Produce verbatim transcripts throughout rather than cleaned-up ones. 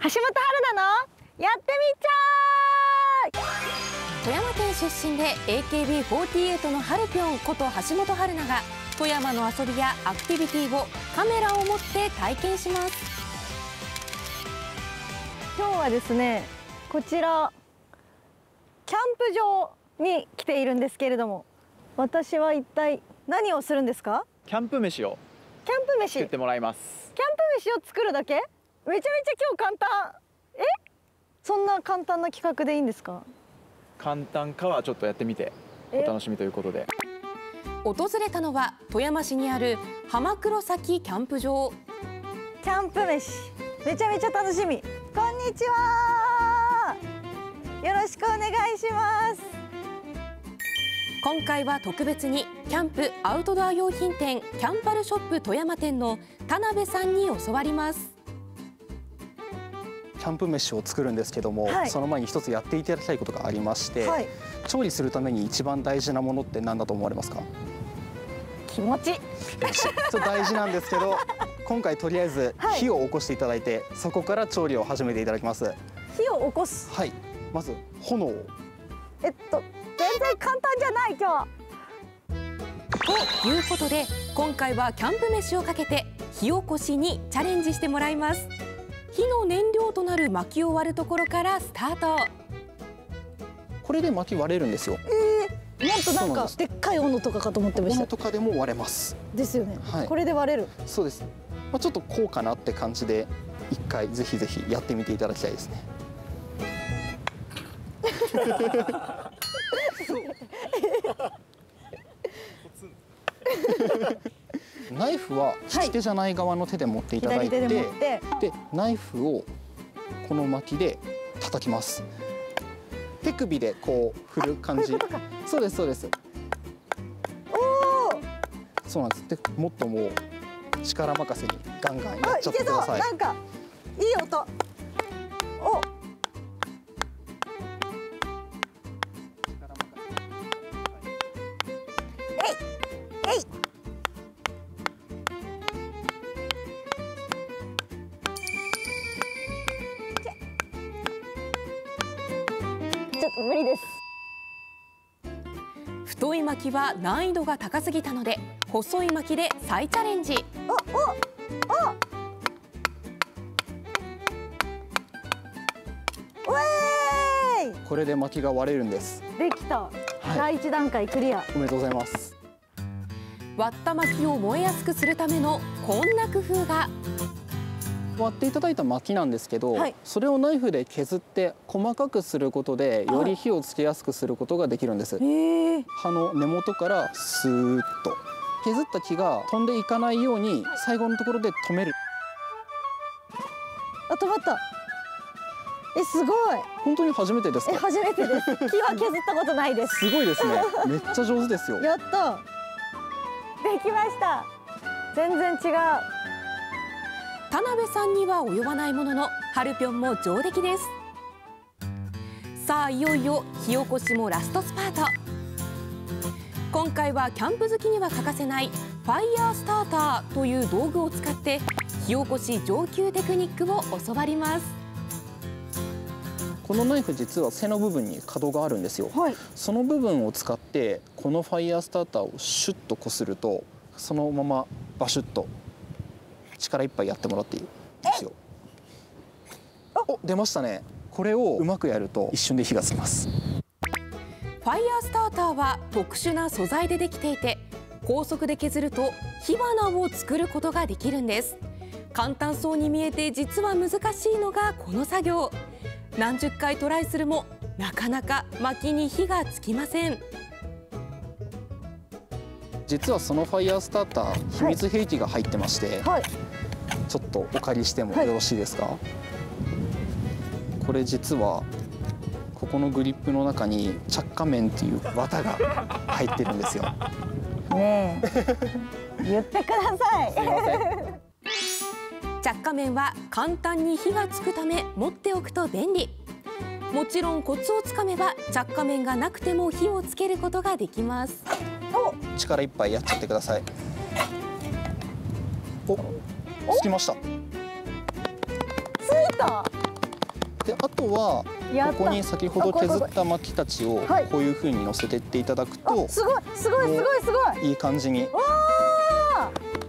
橋本春菜のやってみちゃーい。 富山県出身で エーケービーフォーティーエイト のはるぴょんこと橋本春菜が富山の遊びやアクティビティをカメラを持って体験します。 今日はですね、こちらキャンプ場に来ているんですけれども、私は一体何をするんですか？ キャンプ飯をキャンプ飯作ってもらいます。 キャンプ飯を作るだけ？めちゃめちゃ今日簡単。え？そんな簡単な企画でいいんですか？ 簡単かはちょっとやってみてお楽しみということで。 訪れたのは富山市にある浜黒崎キャンプ場。 キャンプ飯めちゃめちゃ楽しみ。こんにちは。よろしくお願いします。 今回は特別にキャンプアウトドア用品店キャンパルショップ富山店の田辺さんに教わります。 キャンプ飯を作るんですけども、はい、その前に一つやっていただきたいことがありまして、はい、調理するために一番大事なものって何だと思われますか？ 気持ち。 そう大事なんですけど、今回とりあえず火を起こしていただいて、はい、そこから調理を始めていただきます。 火を起こす。 はい。まず炎を。 えっと全然簡単じゃない今日。ということで今回はキャンプ飯をかけて火起こしにチャレンジしてもらいます。火の燃料となる薪を割るところからスタート。 これで薪割れるんですよ。 えー、もっとなんかでっかい斧とかかと思ってました。 斧とかでも割れます。 ですよね。 はい、 これで割れる。 そうです。まあちょっとこうかなって感じで一回ぜひぜひやってみていただきたいですね。ナイフは利き手じゃない側の手で持っていただいて、はい、でナイフをこの薪で叩きます。手首でこう振る感じ。ううそうですそうです。おお。そうなんです。でもっともう力任せにガンガンやっちゃってください。 なんかいい音。お。えい。えい。ちょっと無理です。 太い薪は難易度が高すぎたので細い薪で再チャレンジ。 おおお。おえーい。 これで薪が割れるんです。 できた。はい、第一段階クリア。 おめでとうございます。 割った薪を燃えやすくするためのこんな工夫が。 割っていただいた薪なんですけど、はい、それをナイフで削って細かくすることでより火をつけやすくすることができるんです。葉の根元からスーッと削った木が飛んでいかないように最後のところで止める。 あ、止まった。え、すごい。 本当に初めてですか？ え、初めてです。木は削ったことないです。 すごいですね。めっちゃ上手ですよ。 やった。できました。全然違う。 田辺さんには及ばないものの、はるぴょんも上出来です。さあいよいよ火起こしもラストスパート。今回はキャンプ好きには欠かせないファイヤースターターという道具を使って火起こし上級テクニックを教わります。 このナイフ実は背の部分に角があるんですよ。はい、その部分を使ってこのファイヤースターターをシュッとこするとそのままバシュッと力いっぱいやってもらっていいですよ。お、出ましたね。これをうまくやると一瞬で火がつきます。 ファイヤースターターは特殊な素材でできていて、高速で削ると火花を作ることができるんです。簡単そうに見えて実は難しいのがこの作業。何十回トライするもなかなか薪に火がつきません。 実はそのファイヤースターター秘密兵器が入ってまして、はい、ちょっとお借りしてもよろしいですか？はい、これ実はここのグリップの中に着火面っていう綿が入ってるんですよ。 ねえ言ってください。すいません。 着火面は簡単に火がつくため持っておくと便利。もちろんコツをつかめば着火面がなくても火をつけることができます。 力いっぱいやっちゃってください。お、つきました。 ついた。 であとはやったここに先ほど削った薪たちをはいこういう風に乗せてっていただくと、 あ、すごいすごいすごいすごい。 いい感じに。 わあ、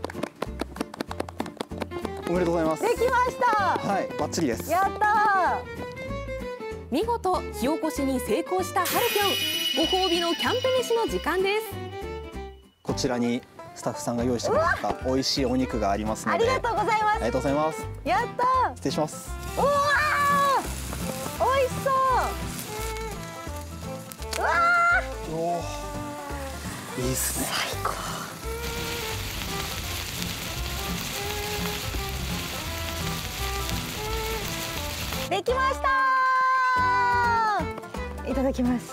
おめでとうございます。 できました。 はい、バッチリです。 やった見事火起こしに成功したはるぴょん。ご褒美のキャンプ飯の時間です。 こちらにスタッフさんが用意してくれた美味しいお肉がありますー。あので。 りがとうございます。 ありがとうございます。 やった失礼します。 ー。うわー、美味しそう。うわおお、いいですね。 最高。できました。いただきます。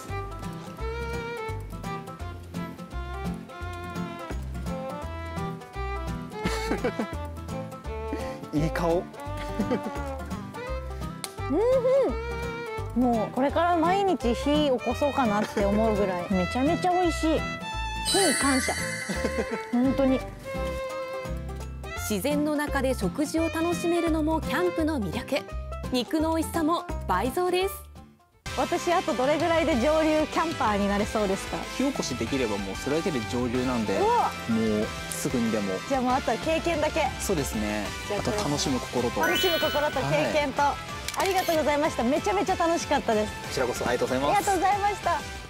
いい顔。 もうこれから毎日火起こそうかなって思うぐらいめちゃめちゃ美味しい。火に感謝。本当に。 自然の中で食事を楽しめるのもキャンプの魅力。肉の美味しさも倍増です。 私あとどれぐらいで上流キャンパーになれそうですか？ 火起こしできればもうそれだけで上流なんで、 うわ、 もうすぐにでも。 じゃあもうあとは経験だけ。 そうですね。 じゃああと楽しむ心と。こ楽しむ心と経験と、ありがとうございました。めちゃめちゃ楽しかったです。 ちらこそありがとうございます。 ありがとうございました。